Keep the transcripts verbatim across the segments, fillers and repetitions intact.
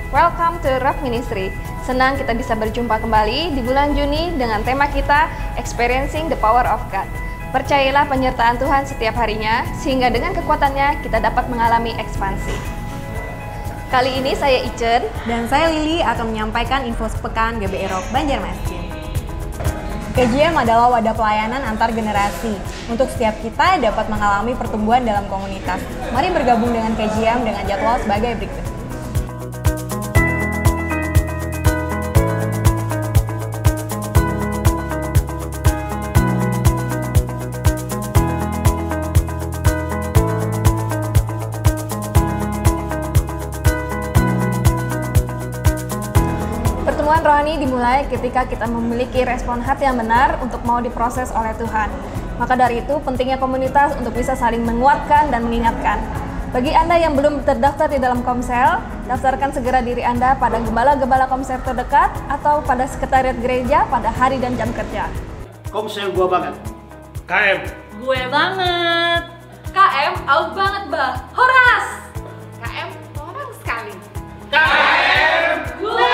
Welcome to Rock Ministry. Senang kita bisa berjumpa kembali di bulan Juni dengan tema kita Experiencing the Power of God. Percayalah penyertaan Tuhan setiap harinya, sehingga dengan kekuatannya kita dapat mengalami ekspansi. Kali ini saya Icen dan saya Lili akan menyampaikan info sepekan G B I Rock Banjarmasin. K J M adalah wadah pelayanan antar generasi untuk setiap kita dapat mengalami pertumbuhan dalam komunitas. Mari bergabung dengan K J M dengan jadwal sebagai berikut. Pertemuan rohani dimulai ketika kita memiliki respon hati yang benar untuk mau diproses oleh Tuhan. Maka dari itu pentingnya komunitas untuk bisa saling menguatkan dan mengingatkan. Bagi Anda yang belum terdaftar di dalam Komsel, daftarkan segera diri Anda pada gembala-gembala Komsel terdekat atau pada sekretariat gereja pada hari dan jam kerja. Komsel gua banget. K M. Gue banget. K M au banget, Bah. Horas. K M orang sekali. K M. Gue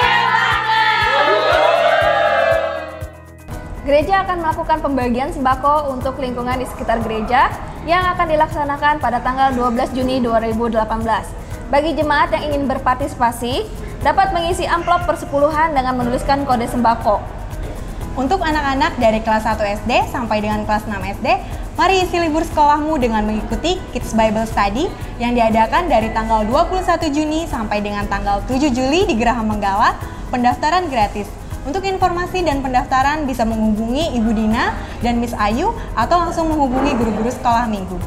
Gereja akan melakukan pembagian sembako untuk lingkungan di sekitar gereja yang akan dilaksanakan pada tanggal dua belas Juni dua ribu delapan belas. Bagi jemaat yang ingin berpartisipasi, dapat mengisi amplop persepuluhan dengan menuliskan kode sembako. Untuk anak-anak dari kelas satu S D sampai dengan kelas enam S D, mari isi libur sekolahmu dengan mengikuti Kids Bible Study yang diadakan dari tanggal dua puluh satu Juni sampai dengan tanggal tujuh Juli di Geraha Menggala. Pendaftaran gratis. Untuk informasi dan pendaftaran bisa menghubungi Ibu Dina dan Miss Ayu atau langsung menghubungi guru-guru sekolah minggu.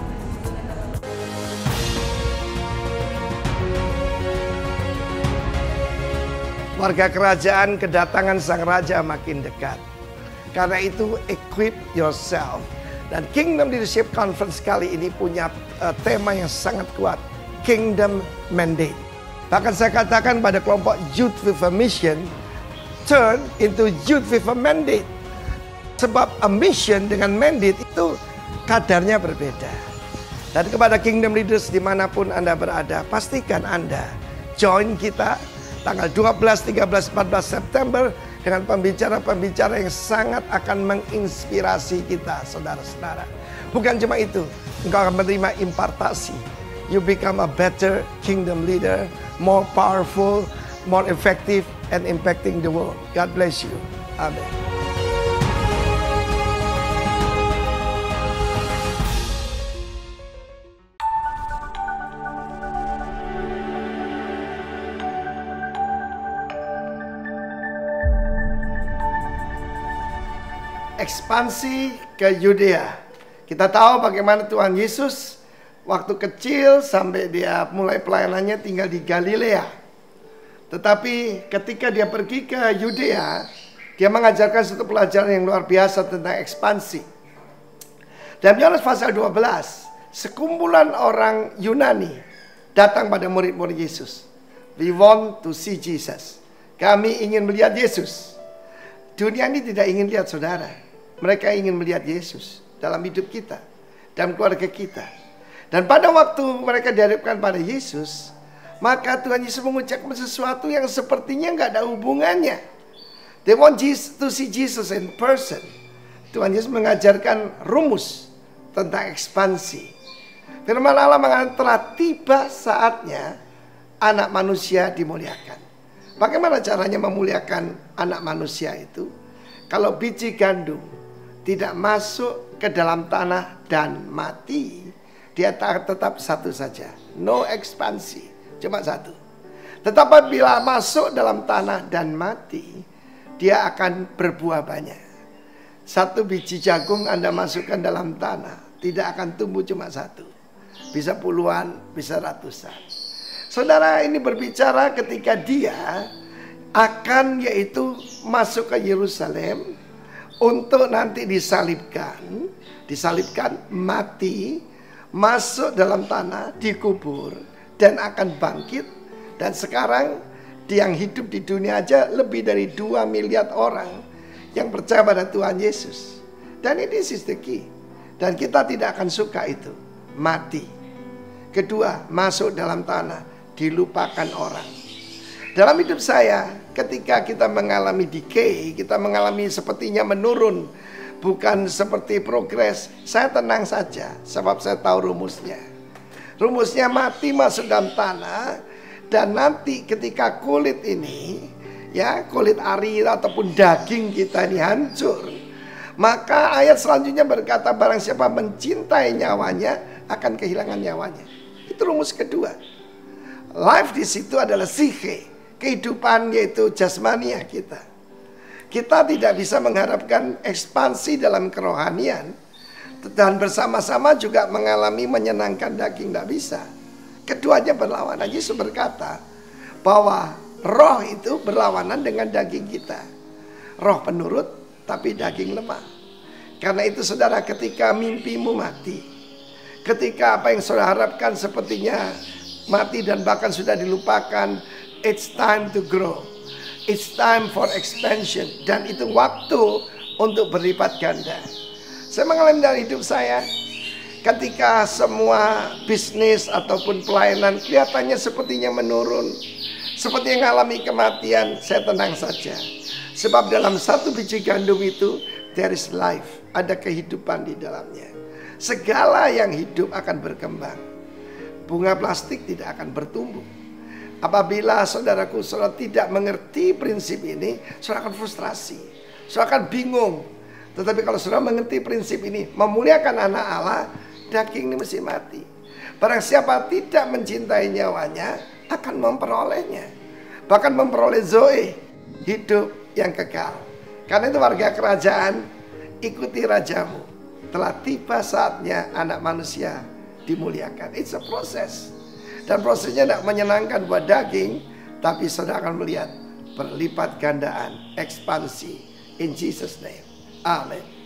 Warga kerajaan, kedatangan sang raja makin dekat. Karena itu equip yourself. Dan Kingdom Leadership Conference kali ini punya uh, tema yang sangat kuat, Kingdom Mandate. Bahkan saya katakan pada kelompok Youth with a Mission, turn into youth with a mandate. Sebab a mission dengan mandate itu kadarnya berbeda. Dan kepada Kingdom Leaders dimanapun Anda berada, pastikan Anda join kita tanggal dua belas, tiga belas, empat belas September dengan pembicara-pembicara yang sangat akan menginspirasi kita, saudara-saudara. Bukan cuma itu, engkau akan menerima impartasi. You become a better kingdom leader, more powerful, more effective, and impacting the world. God bless you. Amen. Ekspansi ke Yudea. Kita tahu bagaimana Tuhan Yesus waktu kecil sampai dia mulai pelayanannya tinggal di Galilea. Tetapi ketika dia pergi ke Yudea, dia mengajarkan satu pelajaran yang luar biasa tentang ekspansi. Dalam Yohanes pasal dua belas, sekumpulan orang Yunani datang pada murid-murid Yesus. We want to see Jesus. Kami ingin melihat Yesus. Dunia ini tidak ingin lihat saudara. Mereka ingin melihat Yesus dalam hidup kita, dalam keluarga kita. Dan pada waktu mereka dihadapkan pada Yesus, maka Tuhan Yesus mengucapkan sesuatu yang sepertinya nggak ada hubungannya. They want Jesus, to see Jesus in person. Tuhan Yesus mengajarkan rumus tentang ekspansi. Firman Allah mengatakan telah tiba saatnya anak manusia dimuliakan. Bagaimana caranya memuliakan anak manusia itu? Kalau biji gandum tidak masuk ke dalam tanah dan mati, dia tetap satu saja. No ekspansi. Cuma satu. Tetapi bila masuk dalam tanah dan mati, dia akan berbuah banyak. Satu biji jagung Anda masukkan dalam tanah, tidak akan tumbuh cuma satu. Bisa puluhan, bisa ratusan. Saudara, ini berbicara ketika dia akan yaitu masuk ke Yerusalem untuk nanti disalibkan. Disalibkan, mati, masuk dalam tanah, dikubur, dan akan bangkit. Dan sekarang yang hidup di dunia aja lebih dari dua miliar orang yang percaya pada Tuhan Yesus. Dan ini is the key. Dan kita tidak akan suka itu, mati. Kedua, masuk dalam tanah, dilupakan orang. Dalam hidup saya, ketika kita mengalami decay, kita mengalami sepertinya menurun, bukan seperti progres, saya tenang saja sebab saya tahu rumusnya. Rumusnya mati masuk dalam tanah, dan nanti ketika kulit ini, ya kulit ari ataupun daging kita ini hancur, maka ayat selanjutnya berkata barang siapa mencintai nyawanya akan kehilangan nyawanya. Itu rumus kedua. Life di situ adalah psike, kehidupan yaitu jasmania kita. Kita tidak bisa mengharapkan ekspansi dalam kerohanian dan bersama-sama juga mengalami menyenangkan daging, tidak bisa. Keduanya berlawanan. Yesus berkata bahwa roh itu berlawanan dengan daging kita. Roh penurut tapi daging lemah. Karena itu saudara, ketika mimpimu mati, ketika apa yang saudara harapkan sepertinya mati dan bahkan sudah dilupakan, it's time to grow. It's time for expansion. Dan itu waktu untuk berlipat ganda. Saya mengalami dalam hidup saya, ketika semua bisnis ataupun pelayanan kelihatannya sepertinya menurun, seperti yang mengalami kematian, saya tenang saja. Sebab dalam satu biji gandum itu, there is life. Ada kehidupan di dalamnya. Segala yang hidup akan berkembang. Bunga plastik tidak akan bertumbuh. Apabila saudaraku, saudara tidak mengerti prinsip ini, saudara akan frustrasi, saudara akan bingung. Tetapi kalau saudara mengerti prinsip ini, memuliakan anak Allah, daging ini mesti mati. Barang siapa tidak mencintai nyawanya, akan memperolehnya. Bahkan memperoleh zoe, hidup yang kekal. Karena itu warga kerajaan, ikuti rajamu. Telah tiba saatnya anak manusia dimuliakan. It's a process. Dan prosesnya tidak menyenangkan buat daging, tapi saudara akan melihat berlipat gandaan, ekspansi. In Jesus' name. Amen.